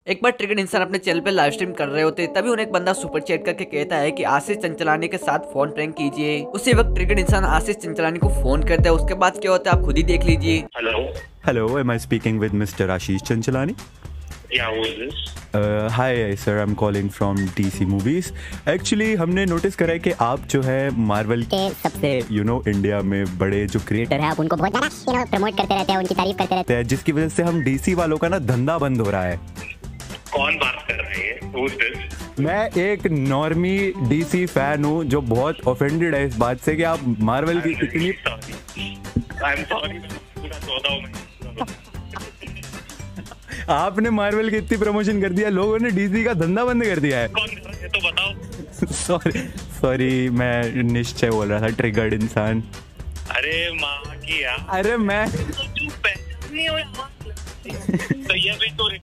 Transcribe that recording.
एक बार ट्रिगर्ड इंसान अपने चैनल पे लाइव स्ट्रीम कर रहे होते तभी उन्हें एक बंदा सुपर चैट करके कहता है कि आशीष चंचलानी के साथ फोन प्रैंक कीजिए। उसी वक्त ट्रिगर्ड इंसान आशीष चंचलानी को फोन करता है। उसके बाद क्या होता है आप खुद ही देख लीजिए। Hello, am I speaking with Mr. Ashish Chanchalani? Yeah, who is this? Hi sir, I'm calling from DC Movies. Actually हमने नोटिस करा है कि आप जो है मार्वल के सबसे इंडिया में बड़े जो क्रिएटर है आप उनको बहुत ज़्यादा प्रमोट करते रहते हैं, उनकी तारीफ करते रहते हैं, जिसकी वजह से हम DC वालों का ना धंधा बंद हो रहा है। कौन बात कर रही है? Who is this? मैं एक नॉर्मी DC फैन हूँ जो बहुत ऑफेंडेड है इस बात से कि आप मार्वल की इतनी I'm sorry, पूरा 14 महीने आपने मार्वल की इतनी प्रमोशन कर दिया, लोगों ने DC का धंधा बंद कर दिया है। कौन कर रहा है तो बताओ। सॉरी मैं निश्चय बोल रहा था, ट्रिगर्ड इंसान। अरे माँ की यार, अरे मैं तो चुप है नहीं हो यार। तो ये भी तो